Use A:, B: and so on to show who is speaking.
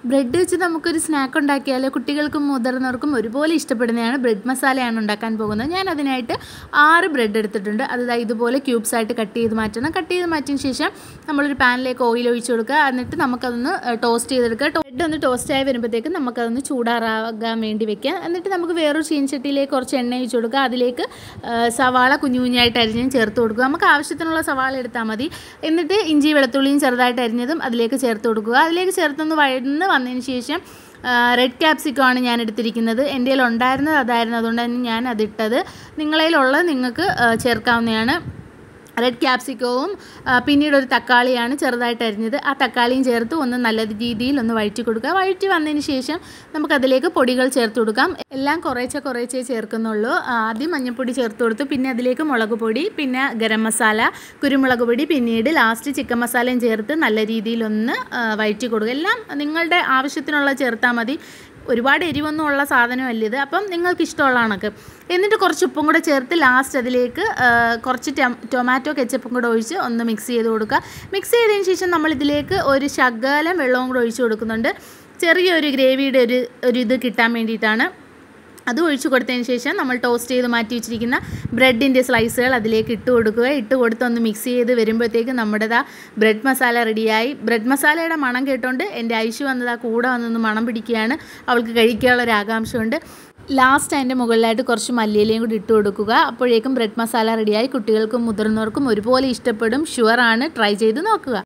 A: Bread വെച്ച് നമുക്കൊരു snack ഉണ്ടാക്കിയാൽ കുട്ടികൾക്കും മുതിർന്നവർക്കും ഒരുപോലെ ഇഷ്ടപ്പെടുന്നതാണ് ബ്രെഡ് മസാലയാണ് ഉണ്ടാക്കാൻ പോകുന്നത്. ഞാൻ അതിനായിട്ട് 6 ബ്രെഡ് എടുത്തിട്ടുണ്ട്. അത് ഇതുപോലെ ക്യൂബ്സ് ആയിട്ട് കട്ട് ചെയ്ത് മാറ്റണം. കട്ട് ചെയ്ത് മാറ്റിയ ശേഷം നമ്മളൊരു പാനിലേക്ക് ഓയിൽ ഒഴിച്ച് കൊടുക്കുക. എന്നിട്ട് നമുക്കതൊന്ന് ടോസ്റ്റ് ചെയ്തെടുക്കുക. ബ്രെഡ് ഒന്ന് ടോസ്റ്റായി വരുമ്പോഴത്തേക്കും നമുക്കതൊന്ന് ചൂടാറാകാൻ വേണ്ടി വെക്കുക. എന്നിട്ട് നമുക്ക് വേറൊരു ചീനച്ചട്ടിയിലേക്ക് കുറച്ച് എണ്ണ ഒഴിച്ച് കൊടുക്കുക. അതിലേക്ക് സവാള കുഞ്ഞു കുഞ്ഞായിട്ട് അരിഞ്ഞും ചേർത്ത് കൊടുക്കുക. നമുക്ക് ആവശ്യത്തിനുള്ള സവാള എടുത്താൽ മതി. എന്നിട്ട് ഇഞ്ചി വെളുത്തുള്ളിയും ചെറുതായിട്ട് അരിഞ്ഞതും അതിലേക്ക് ചേർത്ത് കൊടുക്കുക. അതിലേക്ക് ചേർത്തൊന്ന് വഴന്ന് വന്നതിന് ശേഷം റെഡ് ക്യാപ്സിക്കം ആണ് ഞാൻ എടുത്തിരിക്കുന്നത്. എൻ്റെ കയ്യിൽ ഉണ്ടായിരുന്നത് അതായിരുന്നു, അതുകൊണ്ടാണ് ഞാൻ അതിട്ടത്. നിങ്ങളതിലുള്ളത് നിങ്ങൾക്ക് ചേർക്കാവുന്നതാണ്. റെഡ് ക്യാപ്സിക്കവും പിന്നീട് ഒരു തക്കാളിയാണ് ചെറുതായിട്ട് അരിഞ്ഞത്. ആ തക്കാളിയും ചേർത്ത് ഒന്ന് നല്ല രീതിയിൽ ഒന്ന് വഴറ്റി കൊടുക്കുക. വഴറ്റി വന്നതിന് ശേഷം നമുക്കതിലേക്ക് പൊടികൾ ചേർത്ത് കൊടുക്കാം. എല്ലാം കുറേശ്ശെ ചേർക്കുന്നുള്ളൂ. ആദ്യം മഞ്ഞൾപ്പൊടി ചേർത്ത് കൊടുത്തു, പിന്നെ അതിലേക്ക് മുളക് പൊടി, പിന്നെ ഗരം മസാല, കുരുമുളക് പൊടി, പിന്നീട് ലാസ്റ്റ് ചിക്കൻ മസാലയും ചേർത്ത് നല്ല രീതിയിലൊന്ന് വഴറ്റി കൊടുക്കുക. എല്ലാം നിങ്ങളുടെ ആവശ്യത്തിനുള്ള ചേർത്താൽ മതി. ഒരുപാട് എരിവൊന്നും ഉള്ള സാധനമല്ല ഇത്. അപ്പം നിങ്ങൾക്ക് ഇഷ്ടമുള്ള കണക്ക്. എന്നിട്ട് കുറച്ച് ഉപ്പും കൂടെ ചേർത്ത് ലാസ്റ്റ് അതിലേക്ക് കുറച്ച് ടൊമാറ്റോ കെച്ചപ്പും കൂടെ ഒഴിച്ച് ഒന്ന് മിക്സ് ചെയ്ത് കൊടുക്കുക. മിക്സ് ചെയ്തതിന് ശേഷം നമ്മളിതിലേക്ക് ഒരു ശകലം വെള്ളവും കൂടെ ഒഴിച്ച് കൊടുക്കുന്നുണ്ട്. ചെറിയൊരു ഗ്രേവിയുടെ ഒരു ഇത് കിട്ടാൻ വേണ്ടിയിട്ടാണ്. അത് ഒഴിച്ച് കൊടുത്തതിന് ശേഷം നമ്മൾ ടോസ്റ്റ് ചെയ്ത് മാറ്റി വെച്ചിരിക്കുന്ന ബ്രെഡിൻ്റെ സ്ലൈസുകൾ അതിലേക്ക് ഇട്ട് കൊടുക്കുക. ഇട്ട് കൊടുത്ത് ഒന്ന് മിക്സ് ചെയ്ത് വരുമ്പോഴത്തേക്കും നമ്മുടെ ബ്രെഡ് മസാല റെഡിയായി. ബ്രെഡ് മസാലയുടെ മണം കേട്ടോണ്ട് എൻ്റെ ഐഷു വന്നത് കൂടെ വന്നൊന്ന് മണം പിടിക്കുകയാണ്. അവൾക്ക് കഴിക്കാനുള്ളൊരു ആകാംക്ഷയുണ്ട്. ലാസ്റ്റ് അതിൻ്റെ മുകളിലായിട്ട് കുറച്ച് മല്ലിയിലയും കൂടി ഇട്ട് കൊടുക്കുക. അപ്പോഴേക്കും ബ്രെഡ് മസാല റെഡിയായി. കുട്ടികൾക്കും മുതിർന്നവർക്കും ഒരുപോലെ ഇഷ്ടപ്പെടും. ഷുവറാണ്. ട്രൈ ചെയ്ത് നോക്കുക.